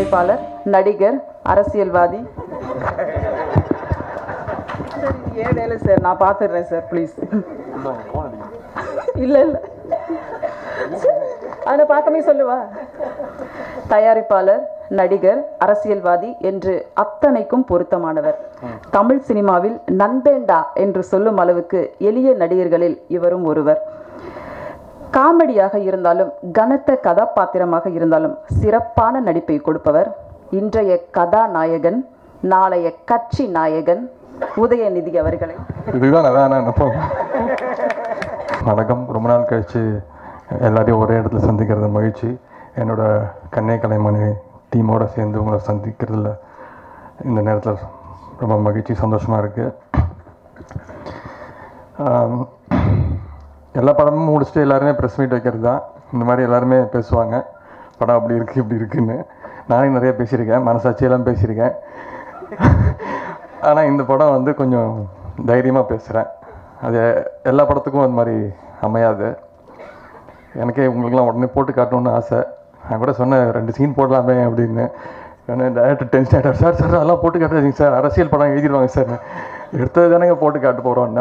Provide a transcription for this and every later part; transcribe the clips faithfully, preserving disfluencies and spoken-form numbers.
தயாரிப்பாளர், நடிகர், அரசியல்வாதி. சார் இது ஏன் வேலை சார், நான் பார்த்துடுறேன் சார் ப்ளீஸ். இல்லை இல்லை அதை பார்க்கவே சொல்லுவா. தயாரிப்பாளர், நடிகர், அரசியல்வாதி என்று அத்தனைக்கும் பொருத்தமானவர். தமிழ் சினிமாவில் நண்பேண்டா என்று சொல்லும் அளவுக்கு எளிய நடிகர்களில் இவரும் ஒருவர். காமெடியாக இருந்தாலும் கனத்த கதாபாத்திரமாக இருந்தாலும் சிறப்பான நடிப்பை கொடுப்பவர். இன்றைய கதாநாயகன், நாளைய கட்சி நாயகன் உதயநிதி அவர்களை. இதுதான் அதான் வணக்கம். ரொம்ப நாள் கழிச்சு எல்லாரையும் ஒரே இடத்துல சந்திக்கிறது மகிழ்ச்சி. என்னோட கண்ணே கலைமணி டீமோடு சேர்ந்து உங்களை சந்திக்கிறதுல இந்த நேரத்தில் ரொம்ப மகிழ்ச்சி, சந்தோஷமாக இருக்குது. எல்லா படமும் முடிச்சுட்டு எல்லாருமே ப்ரெஸ் மீட் வைக்கிறது தான். இந்த மாதிரி எல்லாருமே பேசுவாங்க, படம் அப்படி இருக்குது இப்படி இருக்குன்னு. நானே நிறைய பேசியிருக்கேன், மனசாட்சியெல்லாம் பேசியிருக்கேன். ஆனால் இந்த படம் வந்து கொஞ்சம் தைரியமாக பேசுகிறேன். அது எல்லா படத்துக்கும் அது மாதிரி அமையாது. எனக்கே உங்களுக்குலாம் உடனே போட்டு காட்டணுன்னு ஆசை. நான் கூட சொன்னேன் ரெண்டு சீன் போடலாமே அப்படின்னு. டேரக்டர் டென்ஷன் ஆகிட்டார். சார் சார் அதெல்லாம் போட்டு காட்டுறீங்க சார், அரசியல் படம் எழுதிடுவாங்க சார். எடுத்தது தானேங்க போட்டு காட்ட போகிறோம்.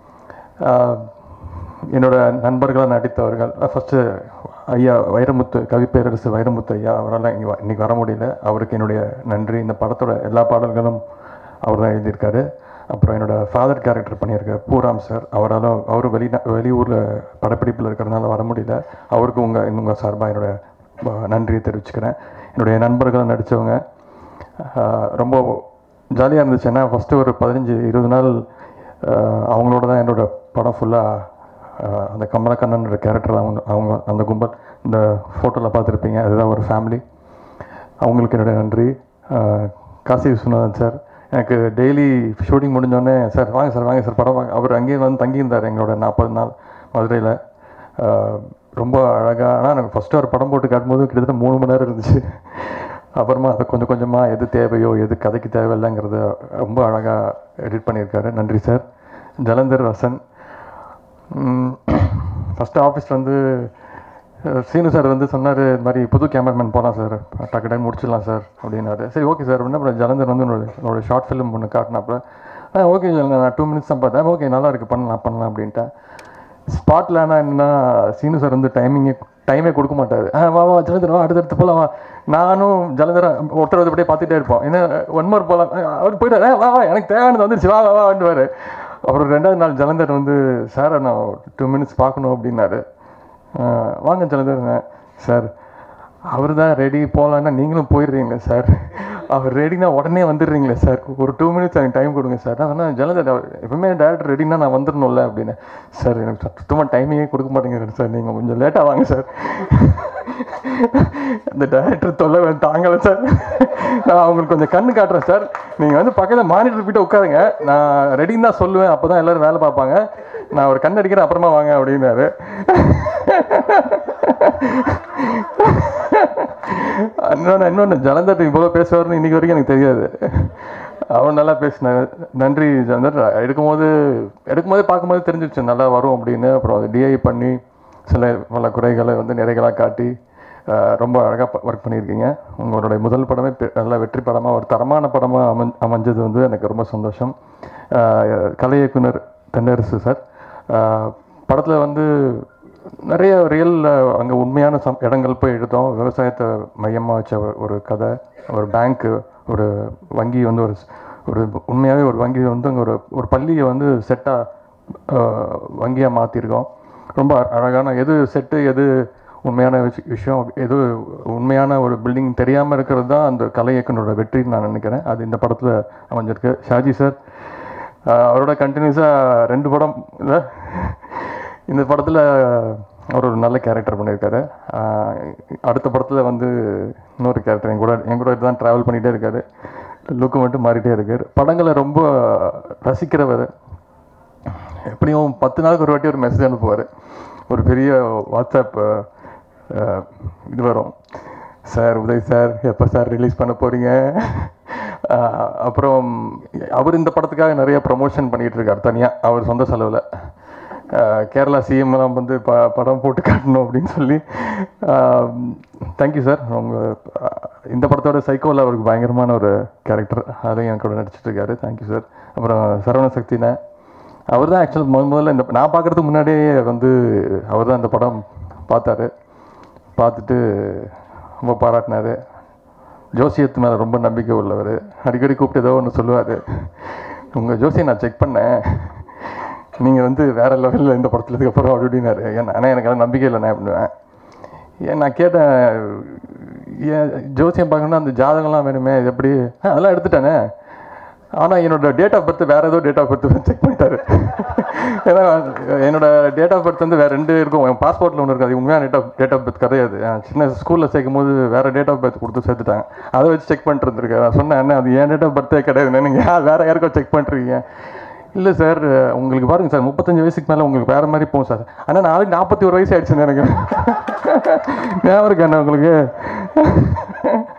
என்னோட நண்பர்களாக நடித்தவர்கள், ஃபஸ்ட்டு ஐயா வைரமுத்து, கவிப்பேரரசு வைரமுத்து ஐயா, அவரால் இங்கே இன்றைக்கி வர முடியல. அவருக்கு என்னுடைய நன்றி. இந்த படத்தோட எல்லா பாடல்களும் அவர் தான் எழுதியிருக்காரு. அப்புறம் என்னோடய ஃபாதர் கேரக்டர் பண்ணியிருக்கார் பூராம் சார். அவரால் அவர் வெளி வெளியூரில் படப்பிடிப்பில் இருக்கிறதுனால வர முடியல. அவருக்கு உங்கள் உங்கள் சார்பாக என்னோடய நன்றியை தெரிவிச்சுக்கிறேன். என்னுடைய நண்பர்கள் நடித்தவங்க ரொம்ப ஜாலியாக இருந்துச்சு. ஏன்னா ஃபஸ்ட்டு ஒரு பதினஞ்சு இருபது நாள் அவங்களோட தான் என்னோடய படம் ஃபுல்லாக. அந்த கமலக்கண்ணன்ற கேரக்டர் அவங்க அவங்க அந்த கும்பல் இந்த ஃபோட்டோவில் பார்த்துருப்பீங்க, அதுதான் ஒரு ஃபேமிலி. அவங்களுக்கு என்னுடைய நன்றி. காசி விஸ்வநாதன் சார் எனக்கு டெய்லி ஷூட்டிங் முடிஞ்சோடனே சார் வாங்க சார் வாங்க சார் படம் வாங்க. அவர் அங்கேயே வந்து தங்கியிருந்தார் எங்களோட நாற்பது நாள் மதுரையில். ரொம்ப அழகாக. ஆனால் எனக்கு ஃபஸ்ட்டு ஒரு படம் போட்டு காட்டும்போது கிட்டத்தட்ட மூணு மணி நேரம் இருந்துச்சு. அப்புறமா அதை கொஞ்சம் கொஞ்சமாக எது தேவையோ எது கதைக்கு தேவையில்லைங்கிறத ரொம்ப அழகாக எடிட் பண்ணியிருக்காரு. நன்றி சார். ஜலந்தர் வசன் ஃபஸ்ட்டு ஆஃபீஸில் வந்து சீனு சார் வந்து சொன்னார், இது மாதிரி புது கேமராமேன் போகலாம் சார், டக்கு டைம் முடிச்சிடலாம் சார் அப்படின்னாரு. சரி ஓகே சார் அப்படின்னா அப்புறம் ஜலந்தர் வந்து என்னோட என்னோட ஷார்ட் ஃபிலிம் ஒன்று காட்டினாப்புல. ஆ ஓகே நான் டூ மினிட்ஸ் தான் பார்த்தேன். ஓகே நல்லா இருக்குது, பண்ணலாம் பண்ணலாம் அப்படின்ட்டேன். ஸ்பாட்டில் ஆனால் என்னென்னா சீனு சார் வந்து டைமிங்கே டைமே கொடுக்க மாட்டார். ஆ வா வா ஜலந்தர் வா, அடுத்தடுத்து போகலாம் வா. நானும் ஜலந்தர் ஒருத்தர் வந்து அப்படியே பார்த்துட்டே இருப்போம். ஏன்னா ஒன் மோர் போகலாம். அவர் போயிட்டார். வா வா எனக்கு தேவையானது வந்துருச்சு, வா வா வாண்டுவார். அப்புறம் ரெண்டாவது நாள் ஜலந்தர் வந்து சார் நான் டூ மினிட்ஸ் பார்க்கணும் அப்படின்னாரு. வாங்க ஜலந்தர். சார் அவர் தான் ரெடி போகலான்னா நீங்களும் போயிடுறீங்களே சார், அவர் ரெடினா உடனே வந்துடுறீங்களே சார், ஒரு டூ மினிட்ஸ் எனக்கு டைம் கொடுங்க சார். ஆனால் ஜலந்தர் எப்பவுமே டேரக்டர் ரெடினா நான் வந்துடணும்ல அப்படின்னு. சார் எனக்கு சுத்தமாக டைமிங்கே கொடுக்க மாட்டேங்கிறேன் சார், நீங்கள் கொஞ்சம் லேட்டாக வாங்க சார். அந்த டேரக்டர் தொல்லை வேணும் தாங்கலை சார். நான் அவங்களுக்கு கொஞ்சம் கண்ணு காட்டுறேன் சார், நீங்கள் வந்து பக்கத்தில் மானிட்டர் போய்ட்டு உட்காருங்க, நான் ரெடின்னு தான் சொல்லுவேன், அப்போ தான் எல்லோரும் வேலை பார்ப்பாங்க, நான் ஒரு கண் அடிக்கிறேன் அப்புறமா வாங்க அப்படின்னாரு. இன்னொன்று இன்னொன்று ஜலந்தர் இவ்வளோ பேசுவார்னு இன்றைக்கி வரைக்கும் எனக்கு தெரியாது. அவன் நல்லா பேசினார். நன்றி ஜலந்தர். எடுக்கும்போது எடுக்கும்போதே பார்க்கும்போது தெரிஞ்சிருச்சு நல்லா வரும் அப்படின்னு. அப்புறம் அதை டிஐ பண்ணி சில பல குறைகளை வந்து நிறைகளாக காட்டி ரொம்ப அழகாக ஒர்க் பண்ணியிருக்கீங்க. உங்களுடைய முதல் படமே நல்ல வெற்றி படமாக ஒரு தரமான படமாக அமை அமைஞ்சது வந்து எனக்கு ரொம்ப சந்தோஷம். கலை இயக்குனர் தென்னரசு சார் படத்தில் வந்து நிறைய ரியல் அங்கே உண்மையான சம் இடங்கள் போய் எடுத்தோம். விவசாயத்தை மையமாக வச்ச ஒரு கதை, ஒரு பேங்க்கு, ஒரு வங்கி வந்து ஒரு ஒரு உண்மையாகவே ஒரு வங்கி வந்து அங்கே ஒரு ஒரு பள்ளியை வந்து செட்டாக வங்கியாக மாற்றிருக்கோம். ரொம்ப அழகான எது செட்டு எது உண்மையான விஷயம், எது உண்மையான ஒரு பில்டிங் தெரியாமல் இருக்கிறது தான் அந்த கலை இயக்குனரோட வெற்றின்னு நான் நினைக்கிறேன். அது இந்த படத்தில் அமைஞ்சிருக்கு. ஷாஜி சார் அவரோட கண்டினியூஸாக ரெண்டு படம் இல்லை இந்த படத்தில் அவர் ஒரு நல்ல கேரக்டர் பண்ணியிருக்காரு. அடுத்த படத்தில் வந்து இன்னொரு கேரக்டர் என் கூட என் கூட தான் ட்ராவல் பண்ணிகிட்டே இருக்காரு. லுக்கு மட்டும் மாறிட்டே இருக்கார். படங்களை ரொம்ப ரசிக்கிறவர். எப்படியும் பத்து நாளுக்கு ஒரு வாட்டி ஒரு மெசேஜ் அனுப்புவார். ஒரு பெரிய வாட்ஸ்அப் இது வரும், சார் உதய் சார் எப்போ சார் ரிலீஸ் பண்ண போகிறீங்க. அப்புறம் அவர் இந்த படத்துக்காக நிறைய ப்ரமோஷன் பண்ணிகிட்டு இருக்கார் தனியாக அவர் சொந்த செலவில். கேரளா சிஎம்லாம் வந்து ப படம் போட்டு காட்டணும் அப்படின்னு சொல்லி. Thank you sir. உங்கள் இந்த படத்தோட சைக்கோவில் அவருக்கு பயங்கரமான ஒரு கேரக்டர், அதையும் என் கூட நடிச்சிட்ருக்காரு. Thank you sir. அப்புறம் சரவண சக்தினே, அவர் தான் ஆக்சுவல் முதல் முதல்ல இந்த நான் பார்க்குறதுக்கு முன்னாடியே வந்து அவர் தான் இந்த படம் பார்த்தாரு. பார்த்துட்டு ரொம்ப பாராட்டினார். ஜோசியத்து மேலே ரொம்ப நம்பிக்கை உள்ளவர். அடிக்கடி கூப்பிட்டு ஏதோ ஒன்று சொல்லுவார், உங்கள் ஜோசியை நான் செக் பண்ணேன், நீங்கள் வந்து வேறு லெவலில் இந்த படத்துலதுக்கு அப்புறம் அப்படி அப்படின்னாரு. ஏன் ஆனால் எனக்கு எல்லாம் நம்பிக்கை இல்லைண்ணே அப்படின்னுவேன். ஏன் நான் கேட்டேன், ஏன் ஜோசியம் பார்க்கணுன்னா அந்த ஜாதகம்லாம் வேணுமே, இது எப்படி? அதெல்லாம் எடுத்துட்டானே, ஆனால் என்னோட டேட் ஆஃப் பர்த் வேறு ஏதோ டேட் ஆஃப் பர்த் செக் பண்ணிட்டாரு. ஏன்னா என்னோட டேட் ஆஃப் பர்த் வந்து வேறு ரெண்டு இருக்கும், என் பாஸ்போர்ட்டில் ஒன்று இருக்காது, உண்மையான date of date of birth கிடையாது. சின்ன ஸ்கூலில் சேர்க்கும் போது வேறு டேட் ஆஃப் பர்த் கொடுத்து சேர்த்துட்டாங்க, அதை வச்சு செக் பண்ணிட்டு இருந்திருக்கேன். நான் சொன்னேன், என்ன அது என் டேட் ஆஃப் பர்த்தே கிடையாது, நீங்கள் யார் வேறு யாருக்கோ செக் பண்ணிருக்கீங்க. இல்லை சார், உங்களுக்கு பாருங்கள் சார், முப்பத்தஞ்சு வயசுக்கு மேலே உங்களுக்கு வேறு மாதிரி போகும் சார். ஆனால் நாளைக்கு நாற்பத்தி ஒரு வயசு ஆயிடுச்சுன்னு எனக்கு ஞாபகம் இருக்கேன் உங்களுக்கு.